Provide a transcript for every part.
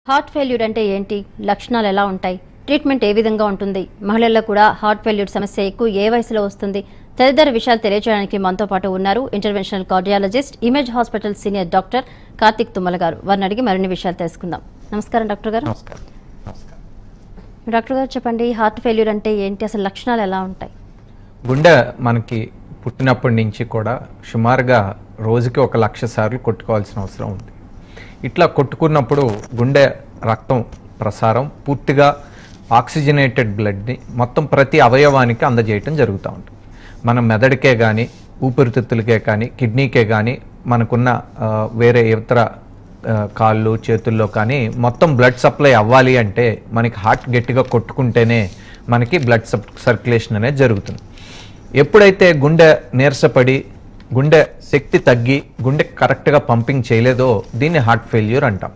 Heart failure అంటే ఏంటి? లక్షణాలు ఎలా ఉంటాయి? ట్రీట్మెంట్ ఏ విధంగా ఉంటుంది? మహిళల్లో కూడా హార్ట్ ఫెయిల్యూర్ సమస్య ఎక్కువ ఏ వయసులో వస్తుంది? తదితర విషయాలు తెలియజేయడానికి మనతో పాటు ఉన్నారు interventional cardiologist, Image hospital senior doctor Karthik Thummala గారు. వారిని అడిగి మరిన్ని విషయాలు తెలుసుకుందాం. నమస్కారం డాక్టర్ గారు. డాక్టర్ గారు చెప్పండి, హార్ట్ ఫెయిల్యూర్ అంటే ఏంటి? అసలు లక్షణాలు ఎలా ఉంటాయి? గుండె మనకి పుట్టినప్పటి నుంచి కూడా సుమారుగా రోజుకి 1,00,000 సార్లు కొట్టుకోవాల్సిన అవసరం ఉంది. ఇట్లా కొట్టుకున్నప్పుడు గుండె రక్తం ప్రసారం పూర్తిగా ఆక్సిజనేటెడ్ బ్లడ్ని మొత్తం ప్రతి అవయవానికి అందజేయటం జరుగుతూ ఉంటుంది. మన మెదడుకే కానీ, ఊపిరితిత్తులకే కానీ, కిడ్నీకే కానీ, మనకున్న వేరే ఇతర కాళ్ళు చేతుల్లో కానీ మొత్తం బ్లడ్ సప్లై అవ్వాలి అంటే మనకి హార్ట్ గట్టిగా కొట్టుకుంటేనే మనకి బ్లడ్ సర్క్యులేషన్ అనేది జరుగుతుంది. ఎప్పుడైతే గుండె నీరసపడి గుండె శక్తి తగ్గి గుండె కరెక్ట్గా పంపింగ్ చేయలేదో దీన్ని హార్ట్ ఫెయిల్యూర్ అంటాం.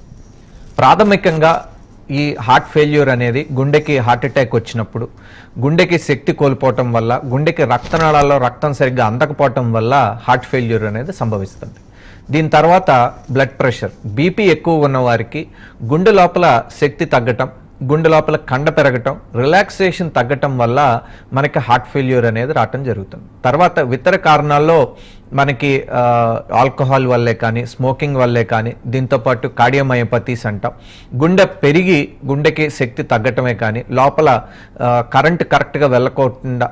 ప్రాథమికంగా ఈ హార్ట్ ఫెయిల్యూర్ అనేది గుండెకి హార్ట్ అటాక్ వచ్చినప్పుడు గుండెకి శక్తి కోల్పోవటం వల్ల, గుండెకి రక్తనాళాల్లో రక్తం సరిగ్గా అందకపోవటం వల్ల హార్ట్ ఫెయిల్యూర్ అనేది సంభవిస్తుంది. దీని తర్వాత బ్లడ్ ప్రెషర్, బీపీ ఎక్కువ ఉన్న వారికి గుండె లోపల శక్తి తగ్గటం, గుండె లోపల కండ పెరగటం, రిలాక్సేషన్ తగ్గటం వల్ల మనకి హార్ట్ ఫెయిల్యూర్ అనేది రావటం జరుగుతుంది. తర్వాత ఇతర కారణాల్లో మనకి ఆల్కహాల్ వల్లే కానీ, స్మోకింగ్ వల్లే కానీ, దీంతోపాటు కార్డియోమయోపతీస్ అంటాం, గుండె పెరిగి గుండెకి శక్తి తగ్గటమే కానీ లోపల కరెంటు కరెక్ట్గా వెళ్ళకుండా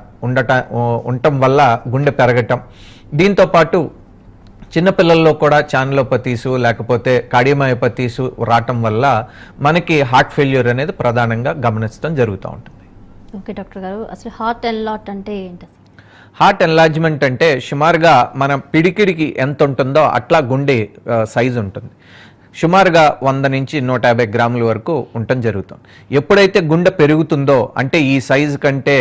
ఉండటం వల్ల గుండె పెరగటం, దీంతోపాటు చిన్నపిల్లల్లో కూడా ఛానలోపతీసు లేకపోతే కార్డియోమయోపతీసు రావటం వల్ల మనకి హార్ట్ ఫెయిల్యూర్ అనేది ప్రధానంగా గమనించడం జరుగుతూ ఉంటుంది. ఓకే డాక్టర్ గారు, అసలు హార్ట్ ఎన్లాట్ అంటే ఏంటి? హార్ట్ ఎన్లార్జ్మెంట్ అంటే సుమారుగా మన పిడికిడికి ఎంత ఉంటుందో అట్లా గుండె సైజు ఉంటుంది. సుమారుగా 100 నుంచి 150 గ్రాముల వరకు ఉండటం జరుగుతుంది. ఎప్పుడైతే గుండె పెరుగుతుందో అంటే ఈ సైజు కంటే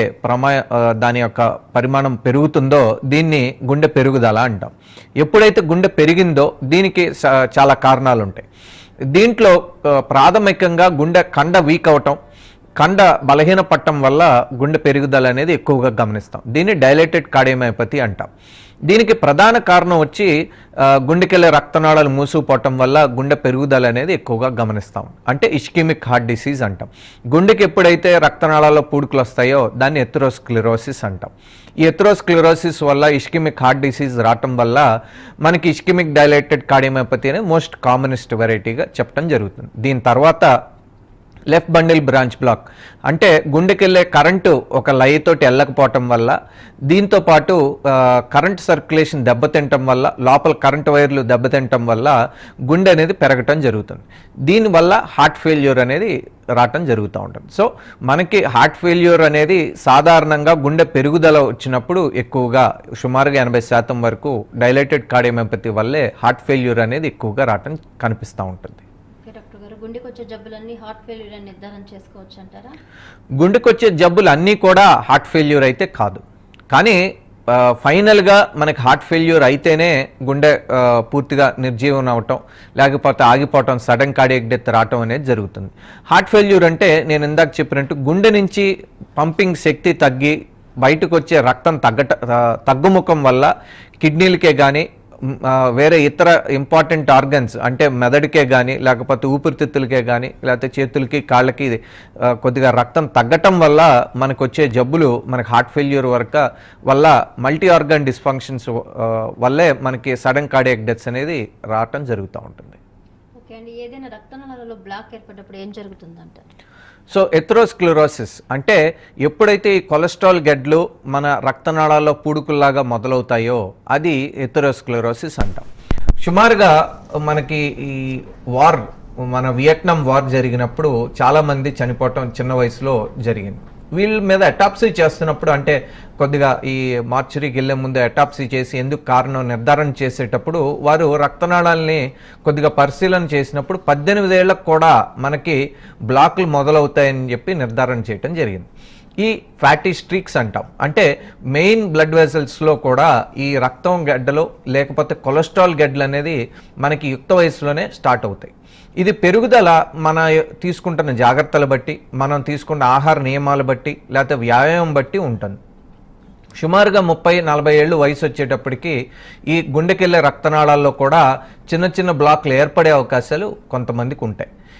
దాని యొక్క పరిమాణం పెరుగుతుందో దీన్ని గుండె పెరుగుదల అంటాం. ఎప్పుడైతే గుండె పెరిగిందో దీనికి చాలా కారణాలు ఉంటాయి. దీంట్లో ప్రాథమికంగా గుండె కండ వీక్ అవటం, కండ బలహీన పట్టడం వల్ల గుండె పెరుగుదల అనేది ఎక్కువగా గమనిస్తాం. దీన్ని డైలేటెడ్ కార్డియోమయోపతి అంటాం. దీనికి ప్రధాన కారణం వచ్చి గుండెకెళ్ళే రక్తనాళాలు మూసుకుపోవటం వల్ల గుండె పెరుగుదల అనేది ఎక్కువగా గమనిస్తాం. అంటే ఇస్కెమిక్ హార్ట్ డిసీజ్ అంటాం. గుండెకి ఎప్పుడైతే రక్తనాళాల్లో పూడుకులు వస్తాయో దాన్ని ఎథెరోస్క్లెరోసిస్ అంటాం. ఈ ఎథెరోస్క్లెరోసిస్ వల్ల ఇస్కెమిక్ హార్ట్ డిసీజ్ రావటం వల్ల మనకి ఇస్కెమిక్ డైలేటెడ్ కార్డియోమయోపతి అనేది మోస్ట్ కామనెస్ట్ వెరైటీగా చెప్పడం జరుగుతుంది. దీని తర్వాత లెఫ్ట్ బండిల్ బ్రాంచ్ బ్లాక్ అంటే గుండెకెళ్ళే కరెంటు ఒక లయతోటి వెళ్ళకపోవటం వల్ల, దీంతోపాటు కరెంట్ సర్క్యులేషన్ దెబ్బతింటం వల్ల, లోపల కరెంట్ వైర్లు దెబ్బతింటం వల్ల గుండె అనేది పెరగటం జరుగుతుంది. దీనివల్ల హార్ట్ ఫెయిల్యూర్ అనేది రావటం జరుగుతూ ఉంటుంది. సో మనకి హార్ట్ ఫెయిల్యూర్ అనేది సాధారణంగా గుండె పెరుగుదల వచ్చినప్పుడు ఎక్కువగా సుమారుగా 80% వరకు డైలేటెడ్ కార్డియోమయోపతి వల్లే హార్ట్ ఫెయిల్యూర్ అనేది ఎక్కువగా రావటం కనిపిస్తూ ఉంటుంది. గుండెకొచ్చే జబ్బులన్నీ హార్ట్ ఫెయిల్యూర్ అని నిర్ధారణ చేసుకోవచ్చు అంటారా? గుండెకొచ్చే జబ్బులు అన్నీ కూడా హార్ట్ ఫెయిల్యూర్ అయితే కాదు, కానీ ఫైనల్గా మనకి హార్ట్ ఫెయిల్యూర్ అయితేనే గుండె పూర్తిగా నిర్జీవం అవటం లేకపోతే ఆగిపోవటం, సడన్ కార్డియాక్ డెత్ రావటం అనేది జరుగుతుంది. హార్ట్ ఫెయిల్యూర్ అంటే నేను ఇందాక చెప్పినట్టు గుండె నుంచి పంపింగ్ శక్తి తగ్గి బయటకు వచ్చే రక్తం తగ్గుముఖం వల్ల కిడ్నీలకే కానీ వేరే ఇతర ఇంపార్టెంట్ ఆర్గన్స్ అంటే మెదడుకే కానీ లేకపోతే ఊపిరితిత్తులకే కానీ లేకపోతే చేతులకి కాళ్ళకి కొద్దిగా రక్తం తగ్గటం వల్ల మనకు వచ్చే జబ్బులు మనకి హార్ట్ ఫెయిల్యూర్ వల్ల మల్టీ ఆర్గన్ డిస్ఫంక్షన్స్ వల్లే మనకి సడన్ కార్డియాక్ డెత్స్ అనేది రావటం జరుగుతూ ఉంటుంది. ఓకే అండి, ఏదైనా రక్తనాళాలలో బ్లాక్ ఏర్పడినప్పుడు ఏం జరుగుతుందంట? సో ఎథెరోస్క్లెరోసిస్ అంటే ఎప్పుడైతే ఈ కొలెస్ట్రాల్ గడ్డలు మన రక్తనాళాల్లో పూడుకుల్లాగా మొదలవుతాయో అది ఎథెరోస్క్లెరోసిస్ అంటాం. సుమారుగా మనకి ఈ మన వియట్నాం వార్ జరిగినప్పుడు చాలామంది చనిపోవటం చిన్న వయసులో జరిగింది. వీళ్ళ మీద అటాప్సీ చేస్తున్నప్పుడు అంటే కొద్దిగా ఈ మార్చురీకి వెళ్ళే ముందు అటాప్సీ చేసి ఎందుకు కారణం నిర్ధారణ చేసేటప్పుడు వారు రక్తనాళాలని కొద్దిగా పరిశీలన చేసినప్పుడు 18 ఏళ్లకు కూడా మనకి బ్లాక్లు మొదలవుతాయని చెప్పి నిర్ధారణ చేయటం జరిగింది. ఈ ఫ్యాటీ స్ట్రీక్స్ అంటాం. అంటే మెయిన్ బ్లడ్ వెసల్స్లో కూడా ఈ రక్తం గడ్డలు లేకపోతే కొలెస్ట్రాల్ గడ్డలు అనేది మనకి యుక్త వయసులోనే స్టార్ట్ అవుతాయి. ఇది పెరుగుదల మన తీసుకుంటున్న జాగ్రత్తలు బట్టి, మనం తీసుకున్న ఆహార నియమాలు బట్టి లేకపోతే వ్యాయామం బట్టి ఉంటుంది. సుమారుగా 30-40 ఏళ్ళు వయసు వచ్చేటప్పటికి ఈ గుండెకెళ్ళే రక్తనాళాల్లో కూడా చిన్న చిన్న బ్లాక్లు ఏర్పడే అవకాశాలు కొంతమందికి ఉంటాయి.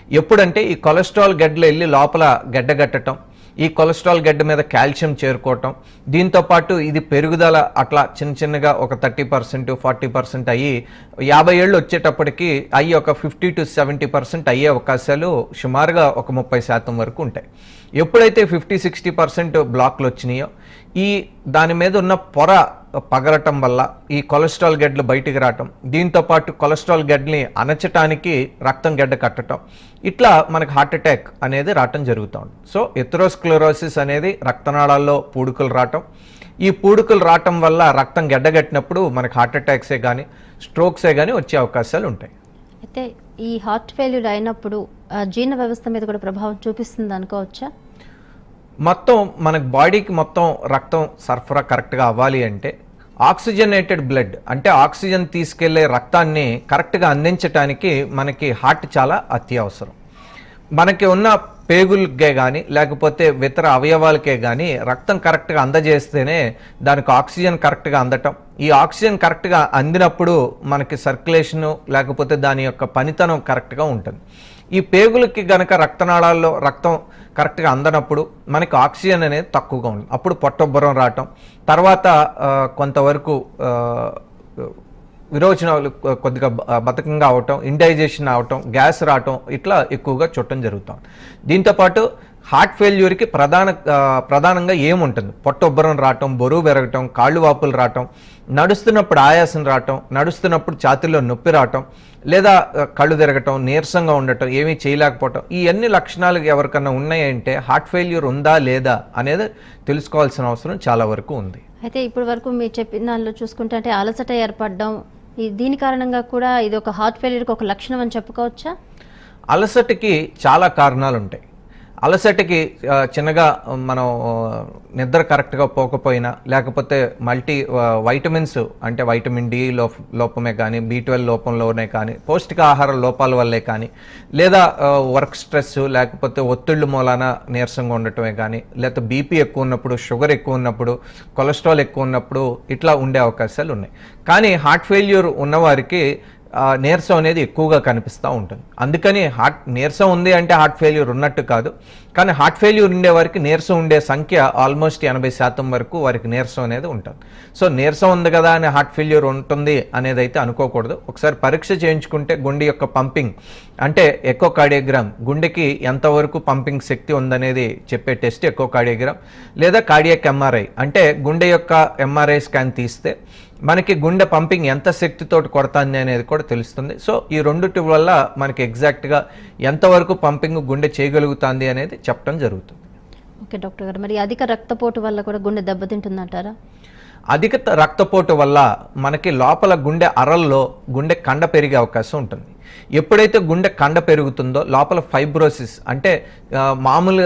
ఎప్పుడంటే ఈ కొలెస్ట్రాల్ గడ్డలు వెళ్ళి లోపల గడ్డగట్టడం, ఈ కొలెస్ట్రాల్ గడ్డ మీద కాల్షియం చేరుకోవటం, దీంతోపాటు ఇది పెరుగుదల అట్లా చిన్న చిన్నగా ఒక 30% 40% అయ్యి 50 ఏళ్ళు వచ్చేటప్పటికి అయ్యి ఒక 50 to 70% అయ్యే అవకాశాలు సుమారుగా ఒక 30% వరకు ఉంటాయి. ఎప్పుడైతే 50-60% బ్లాక్లు వచ్చినాయో ఈ దాని మీద ఉన్న పొర పగలటం వల్ల ఈ కొలెస్ట్రాల్ గడ్డలు బయటికి రావటం, దీంతోపాటు కొలెస్ట్రాల్ గడ్డని అణచటానికి రక్తం గడ్డ కట్టడం, ఇట్లా మనకు హార్ట్ అటాక్ అనేది రావటం జరుగుతూ ఉంది. సో ఎథెరోస్క్లెరోసిస్ అనేది రక్తనాళాల్లో పూడుకలు రావటం, ఈ పూడుకలు రావటం వల్ల రక్తం గడ్డగట్టినప్పుడు మనకు హార్ట్ అటాక్సే కానీ స్ట్రోక్సే కానీ వచ్చే అవకాశాలు ఉంటాయి. అయితే ఈ హార్ట్ ఫెయిల్యూర్ అయినప్పుడు జీర్ణ వ్యవస్థ మీద కూడా ప్రభావం చూపిస్తుంది అనుకోవచ్చా? మొత్తం మనకు బాడీకి మొత్తం రక్తం సరఫరా కరెక్ట్గా అవ్వాలి అంటే ఆక్సిజనేటెడ్ బ్లడ్ అంటే ఆక్సిజన్ తీసుకెళ్లే రక్తాన్ని కరెక్ట్గా అందించడానికి మనకి హార్ట్ చాలా అత్యవసరం. మనకి ఉన్న పేగులకే కానీ లేకపోతే ఇతర అవయవాలకే కానీ రక్తం కరెక్ట్గా అందజేస్తేనే దానికి ఆక్సిజన్ కరెక్ట్గా అందటం, ఈ ఆక్సిజన్ కరెక్ట్గా అందినప్పుడు మనకి సర్క్యులేషను లేకపోతే దాని యొక్క పనితనం కరెక్ట్గా ఉంటుంది. ఈ పేగులకి గనక రక్తనాళాల్లో రక్తం కరెక్ట్గా అందనప్పుడు మనకి ఆక్సిజన్ అనేది తక్కువగా ఉంటుంది. అప్పుడు పొట్టొబ్బరం రావటం, తర్వాత కొంతవరకు విరోచనాలు కొద్దిగా బతకంగా అవటం, ఇండైజెషన్ అవటం, గ్యాస్ రావటం ఇట్లా ఎక్కువగా చూడటం జరుగుతుంది. దీంతోపాటు హార్ట్ ఫెయిల్యూర్కి ప్రధానంగా ఏముంటుంది? పొట్టొబ్బరం రావటం, బరువు పెరగటం, కాళ్ళు వాపులు రావటం, నడుస్తున్నప్పుడు ఆయాసం రావటం, నడుస్తున్నప్పుడు ఛాతీలో నొప్పి రావటం, లేదా కళ్ళు తిరగటం, నీరసంగా ఉండటం, ఏమీ చేయలేకపోవటం, ఈ అన్ని లక్షణాలు ఎవరికన్నా ఉన్నాయంటే హార్ట్ ఫెయిల్యూర్ ఉందా లేదా అనేది తెలుసుకోవాల్సిన అవసరం చాలా వరకు ఉంది. అయితే ఇప్పటి వరకు మీరు చెప్పిన దానిలో చూసుకుంటే అంటే అలసట ఏర్పడడం, దీని కారణంగా కూడా ఇది ఒక హార్ట్ ఫెయిల్యూర్కి ఒక లక్షణం అని చెప్పుకోవచ్చా? అలసటకి చాలా కారణాలు ఉంటాయి. అలసటకి చిన్నగా మనం నిద్ర కరెక్ట్గా పోకపోయినా, లేకపోతే వైటమిన్స్ అంటే వైటమిన్ డి లోపమే కానీ, B12 లోపంలోనే కానీ, పౌష్టికాహార లోపాల వల్లే కానీ, లేదా వర్క్ స్ట్రెస్ లేకపోతే ఒత్తిళ్ళు మూలాన నీరసంగా ఉండటమే కానీ, లేకపోతే బీపీ ఎక్కువ ఉన్నప్పుడు, షుగర్ ఎక్కువ ఉన్నప్పుడు, కొలెస్ట్రాల్ ఎక్కువ ఉన్నప్పుడు ఇట్లా ఉండే అవకాశాలు ఉన్నాయి. కానీ హార్ట్ ఫెయిల్యూర్ ఉన్నవారికి నీరసం అనేది ఎక్కువగా కనిపిస్తూ ఉంటుంది. అందుకని నీరసం ఉంది అంటే హార్ట్ ఫెయిల్యూర్ ఉన్నట్టు కాదు. కానీ హార్ట్ ఫెయిల్యూర్ ఉండే వారికి నీరసం ఉండే సంఖ్య ఆల్మోస్ట్ 80% వరకు వారికి నీరసం అనేది ఉంటుంది. సో నీరసం ఉంది కదా అని హార్ట్ ఫెయిల్యూర్ ఉంటుంది అనేది అయితే అనుకోకూడదు. ఒకసారి పరీక్ష చేయించుకుంటే గుండె యొక్క పంపింగ్ అంటే ఎకోకార్డియోగ్రామ్, గుండెకి ఎంతవరకు పంపింగ్ శక్తి ఉందనేది చెప్పే టెస్ట్ ఎకోకార్డియోగ్రామ్, లేదా కార్డియాక్ ఎంఆర్ఐ అంటే గుండె యొక్క ఎంఆర్ఐ స్కాన్ తీస్తే మనకి గుండె పంపింగ్ ఎంత శక్తితోటి కొడతాంది అనేది కూడా తెలుస్తుంది. సో ఈ రెండిటి వల్ల మనకి ఎగ్జాక్ట్గా ఎంతవరకు పంపింగ్ గుండె చేయగలుగుతుంది అనేది చెప్పడం జరుగుతుంది. ఓకే డాక్టర్ గారు, మరి అధిక రక్తపోటు వల్ల కూడా గుండె దెబ్బతింటుందంటారా? అధిక రక్తపోటు వల్ల మనకి లోపల గుండె అరల్లో గుండె కండ పెరిగే అవకాశం ఉంటుంది. ఎప్పుడైతే గుండె కండ పెరుగుతుందో లోపల ఫైబ్రోసిస్ అంటే మామూలు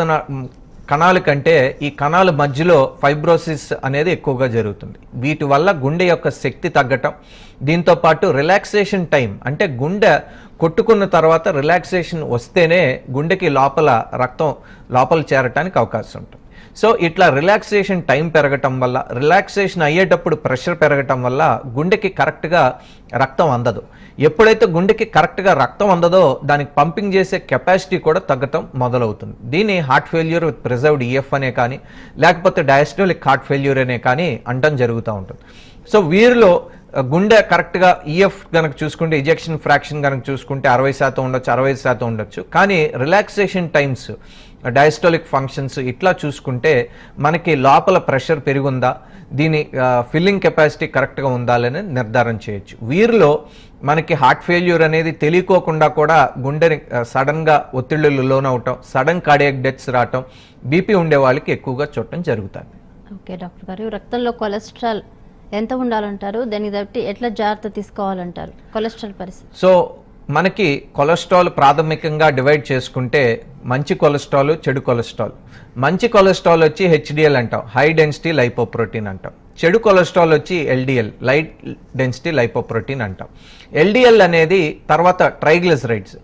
కణాల కంటే ఈ కణాల మధ్యలో ఫైబ్రోసిస్ అనేది ఎక్కువగా జరుగుతుంది. వీటి వల్ల గుండె యొక్క శక్తి తగ్గటం, దీంతోపాటు రిలాక్సేషన్ టైం అంటే గుండె కొట్టుకున్న తర్వాత రిలాక్సేషన్ వస్తేనే గుండెకి రక్తం లోపల చేరటానికి అవకాశం ఉంటుంది. సో ఇట్లా రిలాక్సేషన్ టైం పెరగటం వల్ల, రిలాక్సేషన్ అయ్యేటప్పుడు ప్రెషర్ పెరగటం వల్ల గుండెకి కరెక్ట్గా రక్తం అందదు. ఎప్పుడైతే గుండెకి కరెక్ట్గా రక్తం అందదో దానికి పంపింగ్ చేసే కెపాసిటీ కూడా తగ్గటం మొదలవుతుంది. దీన్ని heart failure with preserved EF అనే కానీ, లేకపోతే డయాస్టోలిక్ హార్ట్ ఫెయిల్యూర్ అనే కానీ అంటం జరుగుతూ ఉంటుంది. సో వీరిలో గుండె కరెక్ట్గా EF కనుక చూసుకుంటే, ఇజెక్షన్ ఫ్రాక్షన్ కనుక చూసుకుంటే 60% ఉండొచ్చు, 65% ఉండొచ్చు. కానీ రిలాక్సేషన్ టైమ్స్, డయాస్టోలిక్ ఫంక్షన్స్ ఇట్లా చూసుకుంటే మనకి లోపల ప్రెషర్ పెరుగుందా, దీని ఫిల్లింగ్ కెపాసిటీ కరెక్ట్గా ఉండాలని నిర్ధారణ చేయొచ్చు. వీరిలో మనకి హార్ట్ ఫెయిల్యూర్ అనేది తెలియకోకుండా కూడా గుండెని సడన్గా ఒత్తిళ్లు లోనవటం, సడన్ కార్డియాక్ డెత్స్ రావటం, బీపీ ఉండే వాళ్ళకి ఎక్కువగా చూడటం జరుగుతుంది. ఓకే డాక్టర్ గారు, రక్తంలో కొలెస్ట్రాల్ ఎంత ఉండాలంటారు? దాన్ని బట్టి ఎట్లా జాగ్రత్త తీసుకోవాలంటారు కొలెస్ట్రాల్ పరిస్థితి? సో మనకి కొలెస్ట్రాల్ ప్రాథమికంగా డివైడ్ చేసుకుంటే మంచి కొలెస్ట్రాల్, చెడు కొలెస్ట్రాల్. మంచి కొలెస్ట్రాల్ వచ్చి HDL అంటాం, హై డెన్సిటీ లైపోప్రోటీన్ అంటాం. చెడు కొలెస్ట్రాల్ వచ్చి LDL, లైట్ డెన్సిటీ లైపోప్రోటీన్ అంటాం. LDL అనేది తర్వాత ట్రైగ్లిసరైడ్స్.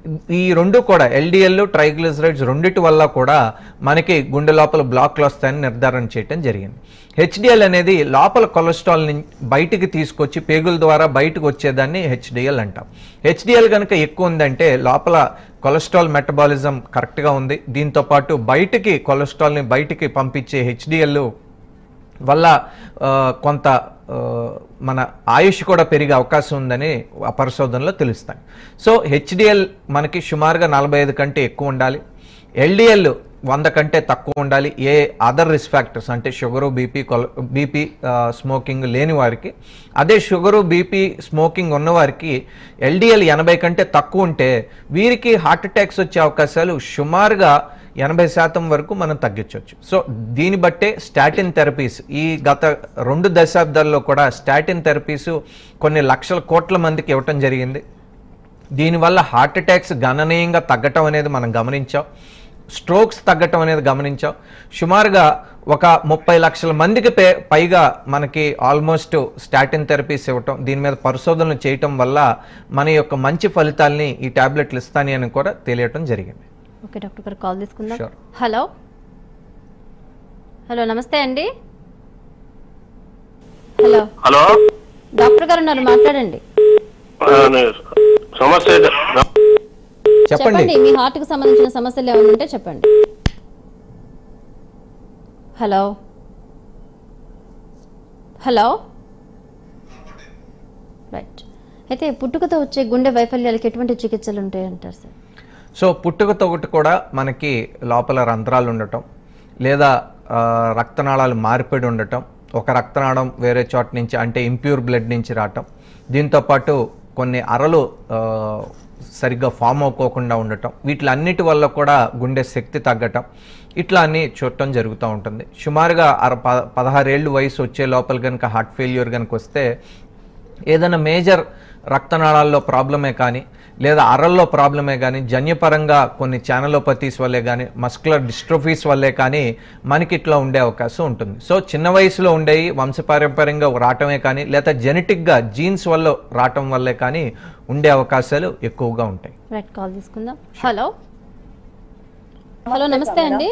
ఈ రెండు కూడా ఎల్డిఎల్ ట్రైగ్లిజరైడ్స్ రెండిటి వల్ల కూడా మనకి గుండె లోపల బ్లాక్లు వస్తాయని నిర్ధారణ చేయడం జరిగింది. హెచ్డిఎల్ అనేది లోపల కొలెస్ట్రాల్ని బయటికి తీసుకొచ్చి పేగుల ద్వారా బయటకు వచ్చేదాన్ని హెచ్డిఎల్ అంటాం. హెచ్డిఎల్ కనుక ఎక్కువ ఉందంటే లోపల కొలెస్ట్రాల్ మెటబాలిజం కరెక్ట్గా ఉంది, దీంతోపాటు బయటికి కొలెస్ట్రాల్ని బయటికి పంపించే హెచ్డిఎల్ వల్ల కొంత మన ఆయుష్ కూడా పెరిగే అవకాశం ఉందని ఆ పరిశోధనలో తెలుస్తాయి. సో హెచ్డిఎల్ మనకి సుమారుగా 45 కంటే ఎక్కువ ఉండాలి, ఎల్డిఎల్ 100 కంటే తక్కువ ఉండాలి. ఏ అదర్ రిస్క్ ఫ్యాక్టర్స్ అంటే షుగరు, బీపీ స్మోకింగ్ లేని వారికి. అదే షుగరు, బీపీ స్మోకింగ్ ఉన్నవారికి ఎల్డిఎల్ 80 కంటే తక్కువ ఉంటే వీరికి హార్ట్ అటాక్స్ వచ్చే అవకాశాలు సుమారుగా 80% వరకు మనం తగ్గించవచ్చు. సో దీన్ని బట్టే స్టాటిన్ థెరపీస్ ఈ గత 2 దశాబ్దాల్లో కూడా స్టాటిన్ థెరపీస్ కొన్ని లక్షల కోట్ల మందికి ఇవ్వటం జరిగింది. దీనివల్ల హార్ట్ అటాక్స్ గణనీయంగా తగ్గటం అనేది మనం గమనించాం, స్ట్రోక్స్ తగ్గటం అనేది గమనించాం. సుమారుగా ఒక 30 లక్షల మందికి పైగా మనకి ఆల్మోస్ట్ స్టాటిన్ థెరపీస్ ఇవ్వటం, దీని మీద పరిశోధనలు చేయటం వల్ల మన యొక్క మంచి ఫలితాలని ఈ టాబ్లెట్లు ఇస్తాయి అని కూడా తెలియటం జరిగింది. ఓకే డాక్టర్ గారు, కాల్ తీసుకుందాం. హలో హలో నమస్తే అండి. హలో హలో డాక్టర్ గారు ఉన్నారు, మాట్లాడండి. సమస్య చెప్పండి, మీ హార్ట్ కు సంబంధించిన సమస్యలు ఏమైనా ఉంటే చెప్పండి. Hello hello right. అయితే పుట్టుకతో వచ్చే గుండె వైఫల్యాలకి ఎటువంటి చికిత్సలు ఉంటాయంటారు సార్? సో పుట్టుకతో ఒకటి కూడా మనకి లోపల రంధ్రాలు ఉండటం, లేదా రక్తనాళాలు మార్పిడి ఉండటం, ఒక రక్తనాళం వేరే చోట నుంచి అంటే ఇంప్యూర్ బ్లడ్ నుంచి రావటం, దీంతోపాటు కొన్ని అరలు సరిగ్గా ఫామ్ అవ్వకోకుండా ఉండటం, వీటిలన్నిటి వల్ల కూడా గుండె శక్తి తగ్గటం, ఇట్లా అన్నీ చూడటం జరుగుతూ ఉంటుంది. సుమారుగా 16 ఏళ్ళు వయసు వచ్చే లోపల కనుక హార్ట్ ఫెయిల్యూర్ కనుక వస్తే ఏదైనా మేజర్ రక్తనాళాల్లో ప్రాబ్లమే కానీ, లేదా అరల్లో ప్రాబ్లమే కానీ, జన్యుపరంగా కొన్ని ఛానలోపతీస్ వల్లే కానీ, మస్కులర్ డిస్ట్రోఫీస్ వల్లే కానీ మనకి ఇట్లా ఉండే అవకాశం ఉంటుంది. సో చిన్న వయసులో ఉండేవి వంశపారంపర్యంగా రావటమే కానీ, లేదా జెనెటిక్గా జీన్స్ వల్ల రావటం వల్లే కానీ ఉండే అవకాశాలు ఎక్కువగా ఉంటాయి. రైట్, కాల్ తీసుకుందాం. హలో హలో నమస్తే అండి,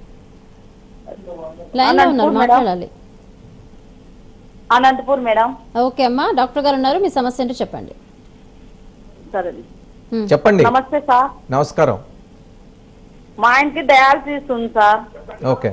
లైన్లో ఉన్నారు, మాట్లాడాలి. అనంతపూర్ మేడం. ఓకే అమ్మా, డాక్టర్ గారు ఉన్నారు, మీ సమస్య ఏంటో చెప్పండి. సరే చెప్పండి. నమస్తే సార్. నమస్కారం. మా ఆయనకి డయాలసిస్ ఉంది సార్. ఓకే,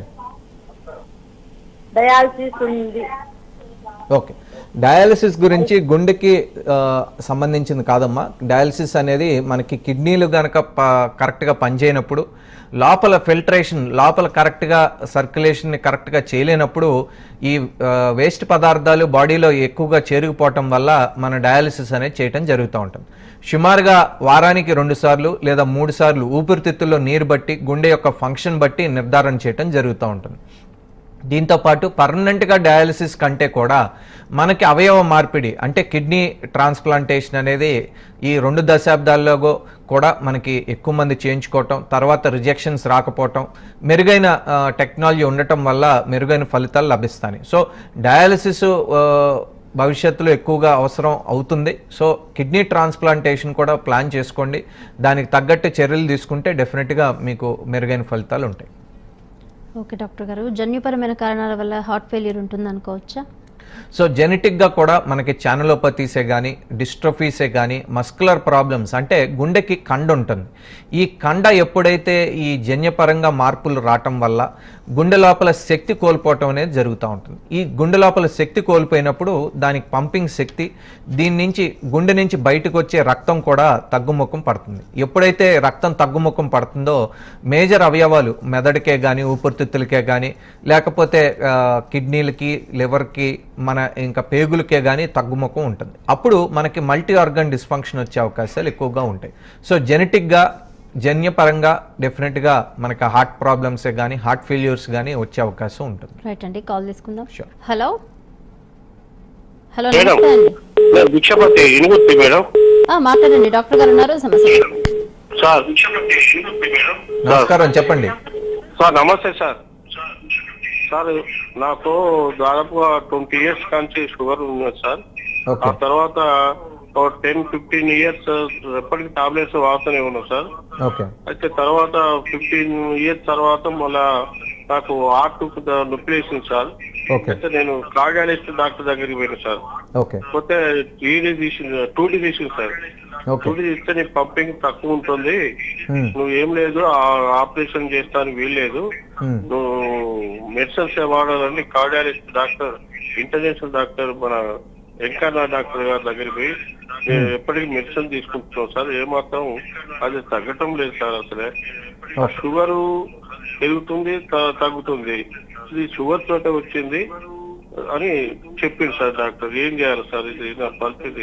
డయాలసిస్ ఉంది. ఓకే. డయాలసిస్ గురించి గుండెకి సంబంధించింది కాదమ్మా. డయాలసిస్ అనేది మనకి కిడ్నీలు కనుక కరెక్ట్గా పనిచేయనప్పుడు, లోపల ఫిల్టరేషన్, లోపల కరెక్ట్గా సర్క్యులేషన్ని కరెక్ట్గా చేయలేనప్పుడు ఈ వేస్ట్ పదార్థాలు బాడీలో ఎక్కువగా చేరుకుపోవటం వల్ల మన డయాలసిస్ అనేది చేయటం జరుగుతూ ఉంటుంది. సుమారుగా వారానికి 2 సార్లు లేదా 3 సార్లు ఊపిరితిత్తుల్లో నీరు బట్టి, గుండె యొక్క ఫంక్షన్ బట్టి నిర్ధారణ చేయటం జరుగుతూ ఉంటుంది. దీంతోపాటు పర్మనెంట్గా డయాలసిస్ కంటే కూడా మనకి అవయవ మార్పిడి అంటే కిడ్నీ ట్రాన్స్ప్లాంటేషన్ అనేది ఈ 2 దశాబ్దాల్లో కూడా మనకి ఎక్కువ మంది చేయించుకోవటం, తర్వాత రిజెక్షన్స్ రాకపోవటం, మెరుగైన టెక్నాలజీ ఉండటం వల్ల మెరుగైన ఫలితాలు లభిస్తాయి. సో డయాలసిస్ భవిష్యత్తులో ఎక్కువగా అవసరం అవుతుంది. సో కిడ్నీ ట్రాన్స్ప్లాంటేషన్ కూడా ప్లాన్ చేసుకోండి, దానికి తగ్గట్టు చర్యలు తీసుకుంటే డెఫినెట్గా మీకు మెరుగైన ఫలితాలు ఉంటాయి. ఓకే డాక్టర్ గారు, జన్యుపరమైన కారణాల వల్ల హార్ట్ ఫెయిల్యూర్ ఉంటుంది అనుకోవచ్చా? సో జెనెటిక్గా కూడా మనకి ఛానలోపతీసే కానీ, డిస్ట్రోఫీసే కానీ, మస్కులర్ ప్రాబ్లమ్స్ అంటే గుండెకి కండ ఉంటుంది. ఈ కండ ఎప్పుడైతే ఈ జన్యపరంగా మార్పులు రావటం వల్ల గుండె లోపల శక్తి కోల్పోవటం అనేది జరుగుతూ ఉంటుంది. ఈ గుండె లోపల శక్తి కోల్పోయినప్పుడు దానికి పంపింగ్ శక్తి, దీని నుంచి గుండె నుంచి బయటకు వచ్చే రక్తం కూడా తగ్గుముఖం పడుతుంది. ఎప్పుడైతే రక్తం తగ్గుముఖం పడుతుందో మేజర్ అవయవాలు మెదడుకే కానీ, ఊపిరితిత్తులకే కానీ, లేకపోతే కిడ్నీలకి, లివర్కి, మన ఇంకా పేగులకే కానీ తగ్గుముఖం ఉంటుంది. అప్పుడు మనకి మల్టీ ఆర్గన్ డిస్ఫంక్షన్ వచ్చే అవకాశాలు ఎక్కువగా ఉంటాయి. సో జెనెటిక్గా, జన్యపరంగా డెఫినెట్గా మనకి హార్ట్ ప్రాబ్లమ్సే కానీ, హార్ట్ ఫెయిల్యూర్స్ కానీ వచ్చే అవకాశం ఉంటుంది. రైట్ అండి, కాల్ తీసుకుందాం. Sure. హలో హలో మేడం, నమస్తే అండి. భిక్షపతి ఇనుగుర్తి మేడం. మాట్లాడండి, డాక్టర్ గారు ఉన్నారు, సమస్య. సార్ నమస్కారం, చెప్పండి. సార్ నమస్తే సార్. సార్ నాకు దాదాపుగా 20 years నుంచి షుగర్ ఉన్నది సార్. Okay. ఆ తర్వాత ఒక 10-15 ఇయర్స్ ఎప్పటికీ టాబ్లెట్స్ వాడుతూనే ఉన్నాం సార్. ఓకే. అయితే తర్వాత 15 ఇయర్స్ తర్వాత మళ్ళా నాకు హార్ట్ నొప్పి వేసింది సార్. అయితే నేను కార్డియాలజిస్ట్ డాక్టర్ దగ్గరికి పోయాను సార్. పోతే 2D తీసింది సార్. 2D తీస్తే నీ పంపింగ్ తక్కువ ఉంటుంది, నువ్వు ఏం లేదు ఆపరేషన్ చేస్తానికి వీల్లేదు, నువ్వు మెడిసిన్స్ వాడాలని కార్డియాలజిస్ట్ డాక్టర్, ఇంటర్నేషనల్ డాక్టర్ మన వెంకన్న డాక్టర్ గారి దగ్గరికి పోయి నేను ఎప్పటికీ మెడిసిన్ తీసుకుంటున్నాం సార్, ఏమాత్రం అది తగ్గటం లేదు సార్. అసలే షుగరు పెరుగుతుంది తగ్గుతుంది, ఇది షుగర్ తోటే వచ్చింది అని చెప్పింది సార్ డాక్టర్. ఏం చేయాలి సార్ ఇది నా పరిస్థితి?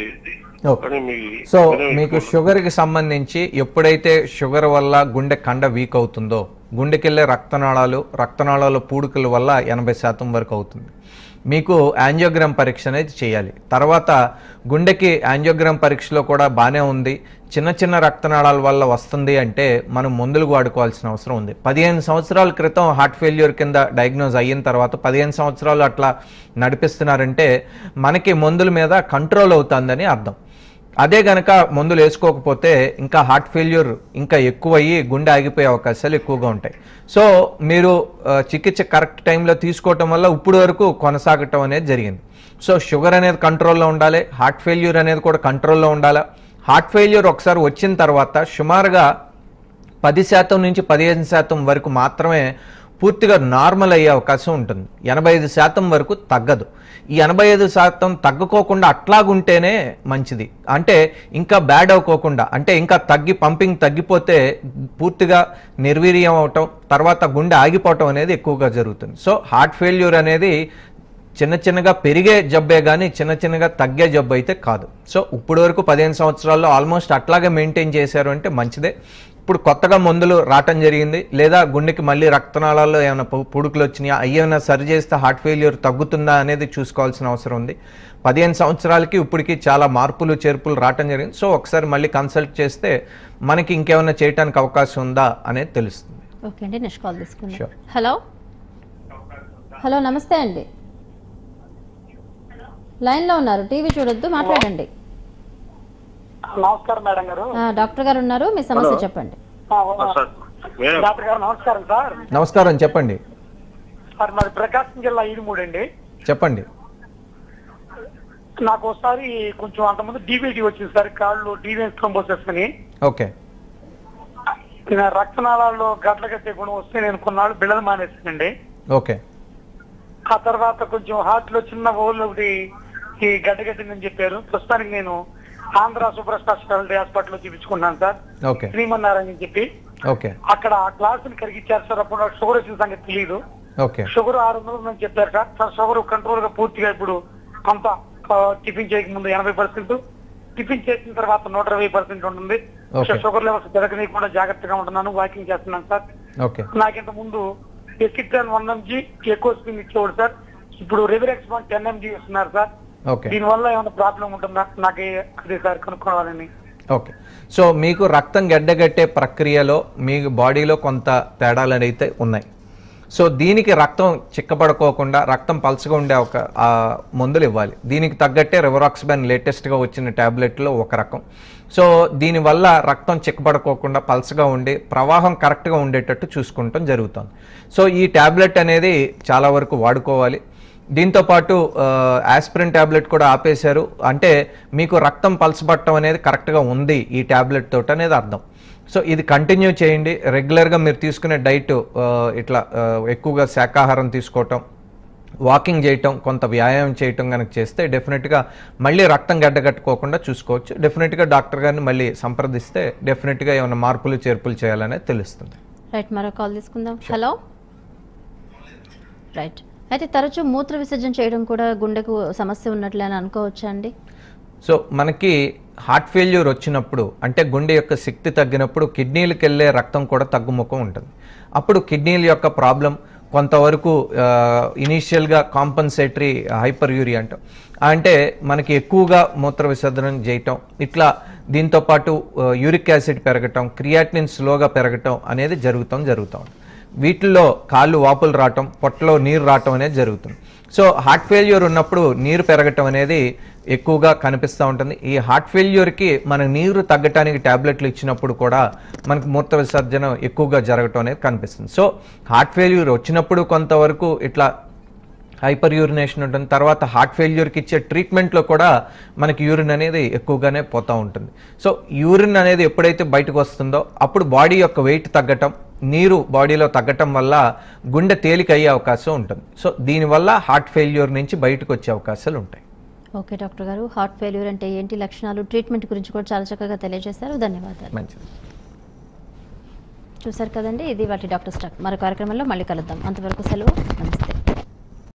సో మీకు షుగర్ కి సంబంధించి ఎప్పుడైతే షుగర్ వల్ల గుండె కండ వీక్ అవుతుందో, గుండెకెళ్ళే రక్తనాళాల పూడుకల వల్ల 80% వరకు అవుతుంది. మీకు యాంజియోగ్రామ్ పరీక్ష అనేది చేయాలి. తర్వాత గుండెకి యాంజియోగ్రామ్ పరీక్షలో కూడా బాగానే ఉంది, చిన్న చిన్న రక్తనాళాల వల్ల వస్తుంది అంటే మనం మందులు వాడుకోవాల్సిన అవసరం ఉంది. 15 సంవత్సరాల క్రితం హార్ట్ ఫెయిల్యూర్ కింద డయాగ్నోజ్ అయిన తర్వాత 15 సంవత్సరాలు అట్లా నడిపిస్తున్నారంటే మనకి మందుల మీద కంట్రోల్ అవుతుందని అర్థం. అదే గనక మందులు వేసుకోకపోతే ఇంకా హార్ట్ ఫెయిల్యూర్ ఇంకా ఎక్కువయ్యి గుండె ఆగిపోయే అవకాశాలు ఎక్కువగా ఉంటాయి. సో మీరు చికిత్స కరెక్ట్ టైంలో తీసుకోవటం వల్ల ఇప్పుడు వరకు కొనసాగటం అనేది జరిగింది. సో షుగర్ అనేది కంట్రోల్లో ఉండాలి, హార్ట్ ఫెయిల్యూర్ అనేది కూడా కంట్రోల్లో ఉండాలి. హార్ట్ ఫెయిల్యూర్ ఒకసారి వచ్చిన తర్వాత సుమారుగా 10% నుంచి 15% వరకు మాత్రమే పూర్తిగా నార్మల్ అయ్యే అవకాశం ఉంటుంది. 85% వరకు తగ్గదు. ఈ 85% తగ్గకోకుండా అట్లాగుంటేనే మంచిది. అంటే ఇంకా బ్యాడ్ అవ్వకోకుండా, అంటే ఇంకా పంపింగ్ తగ్గిపోతే పూర్తిగా నిర్వీర్యం అవటం, తర్వాత గుండె ఆగిపోవటం అనేది ఎక్కువగా జరుగుతుంది. సో హార్ట్ ఫెయిల్యూర్ అనేది చిన్నగా పెరిగే జబ్బే కానీ చిన్నగా తగ్గే జబ్బు అయితే కాదు. సో ఇప్పుడు వరకు 15 సంవత్సరాల్లో ఆల్మోస్ట్ అట్లాగే మెయింటైన్ చేశారు అంటే మంచిదే. ఇప్పుడు కొత్తగా మందులు రావటం జరిగింది, లేదా గుండెకి మళ్ళీ రక్తనాళాల్లో ఏమైనా పుడుకులు వచ్చినాయా, అయ్యేమైనా సరి చేస్తే హార్ట్ ఫెయిల్యూర్ తగ్గుతుందా అనేది చూసుకోవాల్సిన అవసరం ఉంది. 15 సంవత్సరాలకి ఇప్పటికి చాలా మార్పులు చేర్పులు రావటం జరిగింది. సో ఒకసారి మళ్ళీ కన్సల్ట్ చేస్తే మనకి ఇంకేమైనా చేయడానికి అవకాశం ఉందా అనేది తెలుస్తుంది. ఓకే అండి, నెక్స్ట్ కాల్ తీసుకుందాం. హలో నమస్తే అండి, లైన్లో ఉన్నారు, టీవీ చూడొద్దు, మాట్లాడండి. నమస్కారం మేడం గారు. డాక్టర్ గారు ఉన్నారు, మీ సమస్య చెప్పండి. డాక్టర్ గారు నమస్కారం సార్. నమస్కారం, చెప్పండి సార్. మాది ప్రకాశం జిల్లా ఈడుమూడి అండి. చెప్పండి. నాకు ఒకసారి కొంచెం అంతకుముందు డీవీటీ వచ్చింది సార్, కాళ్ళు డీవీఎస్ థ్రోంబోసిస్ అని. ఓకే. రక్తనాళాల్లో గడ్ల కట్టే గుణం వస్తే నేను కొన్నాళ్ళు బిళ్ళలు మానేసానండి. ఓకే. ఆ తర్వాత కొంచెం హార్ట్ లో చిన్న ఓళ్ళు ఒకటి ఈ గడ్డగట్టిందని చెప్పారు. ప్రస్తుతానికి నేను ఆంధ్ర సూపర్ స్పెషాలిటీ హాస్పిటల్లో చూపించుకున్నాను సార్, శ్రీమన్నారాయణ అని చెప్పి. అక్కడ ఆ క్లాసుని కరిగిచ్చారు సార్. అప్పుడు నాకు షుగర్ వచ్చిన సంగతి తెలియదు. షుగర్ 600 అని చెప్పారు సార్. షుగర్ కంట్రోల్ గా పూర్తిగా ఇప్పుడు అంతా టిఫిన్ చేయక ముందు 80%, టిఫిన్ చేసిన తర్వాత 120% ఉంటుంది. షుగర్ లెవెల్స్ పెరగనీయకుండా జాగ్రత్తగా ఉంటున్నాను, వాకింగ్ చేస్తున్నాను సార్. నాకింత ముందు ఎసిట్రాన్ 1 mg ఎక్కువ స్పీడ్ ఇచ్చేవాడు సార్. ఇప్పుడు రివరెక్స్ 10 mg ఇస్తున్నారు సార్. దీనివల్ల ఏమైనా ప్రాబ్లం ఉంటుందా నాకు అదే సార్ కనుక్కోవాలని. ఓకే. సో మీకు రక్తం గడ్డగట్టే ప్రక్రియలో మీ బాడీలో కొంత తేడాలు అయితే ఉన్నాయి. సో దీనికి రక్తం చిక్కబడుకోకుండా రక్తం పల్చగా ఉండే ఒక మందులు ఇవ్వాలి. దీనికి తగ్గట్టే రివరాక్స్బెన్ లేటెస్ట్గా వచ్చిన ట్యాబ్లెట్లో ఒక రకం. సో దీనివల్ల రక్తం చిక్కబడుకోకుండా పల్చగా ఉండి ప్రవాహం కరెక్ట్గా ఉండేటట్టు చూసుకుంటాం జరుగుతుంది. సో ఈ ట్యాబ్లెట్ అనేది చాలా వరకు వాడుకోవాలి. దీంతోపాటు ఆస్పిరిన్ ట్యాబ్లెట్ కూడా ఆపేశారు అంటే మీకు రక్తం పల్చబట్టడం అనేది కరెక్ట్గా ఉంది ఈ ట్యాబ్లెట్ తోటి అనేది అర్థం. సో ఇది కంటిన్యూ చేయండి. రెగ్యులర్గా మీరు తీసుకునే డైట్ ఇట్లా ఎక్కువగా శాకాహారం తీసుకోవటం, వాకింగ్ చేయటం, కొంత వ్యాయామం చేయటం కనుక చేస్తే డెఫినెట్గా మళ్ళీ రక్తం గడ్డగట్టుకోకుండా చూసుకోవచ్చు. డెఫినెట్గా డాక్టర్ గారిని మళ్ళీ సంప్రదిస్తే డెఫినెట్గా ఏమైనా మార్పులు చేర్పులు చేయాలనేది తెలుస్తుంది. రైట్, మరో కాల్ తీసుకుందాం. హలో. రైట్, అయితే తరచూ మూత్ర విసర్జన చేయడం కూడా గుండెకు సమస్య ఉన్నట్లే అని అనుకోవచ్చా అండి? సో మనకి హార్ట్ ఫెయిల్యూర్ వచ్చినప్పుడు అంటే గుండె యొక్క శక్తి తగ్గినప్పుడు కిడ్నీలకు వెళ్ళే రక్తం కూడా తగ్గుముఖం ఉంటుంది. అప్పుడు కిడ్నీల యొక్క ప్రాబ్లం కొంతవరకు ఇనీషియల్గా కాంపన్సేటరీ హైపర్ యూరియా అంటాం, అంటే మనకి ఎక్కువగా మూత్ర విసర్జన చేయటం, ఇట్లా దీంతోపాటు యూరిక్ యాసిడ్ పెరగటం, క్రియాటినిన్ స్లోగా పెరగటం అనేది జరుగుతూ ఉంటుంది. వీటిల్లో కాళ్ళు వాపులు రావటం, పొట్టలో నీరు రావటం అనేది జరుగుతుంది. సో హార్ట్ ఫెయిల్యూర్ ఉన్నప్పుడు నీరు పెరగటం అనేది ఎక్కువగా కనిపిస్తూ ఉంటుంది. ఈ హార్ట్ ఫెయిల్యూర్కి మన నీరు తగ్గటానికి ట్యాబ్లెట్లు ఇచ్చినప్పుడు కూడా మనకు మూత్ర విసర్జన ఎక్కువగా జరగటం అనేది కనిపిస్తుంది. సో హార్ట్ ఫెయిల్యూర్ వచ్చినప్పుడు కొంతవరకు ఇట్లా హైపర్ యూరినేషన్ ఉంటుంది. తర్వాత హార్ట్ ఫెయిల్యూర్కి ఇచ్చే ట్రీట్మెంట్లో కూడా మనకి యూరిన్ అనేది ఎక్కువగానే పోతూ ఉంటుంది. సో యూరిన్ అనేది ఎప్పుడైతే బయటకు వస్తుందో అప్పుడు బాడీ యొక్క వెయిట్ తగ్గటం, నీరు బాడీలో తగ్గటం వల్ల గుండె తేలిక అయ్యే అవకాశం ఉంటుంది. సో దీనివల్ల హార్ట్ ఫెయిల్యూర్ నుంచి బయటకు వచ్చే అవకాశాలు ఉంటాయి. ఓకే డాక్టర్ గారు, హార్ట్ ఫెయిల్యూర్ అంటే ఏంటి, లక్షణాలు, ట్రీట్మెంట్ గురించి కూడా చాలా చక్కగా తెలియజేశారు. ధన్యవాదాలు. మంచిది. చూసారు కదండి, ఇది వాటి డాక్టర్ స్టాక్. మరో కార్యక్రమంలో మళ్ళీ కలుద్దాం. అంతవరకు సెలవు. నమస్తే.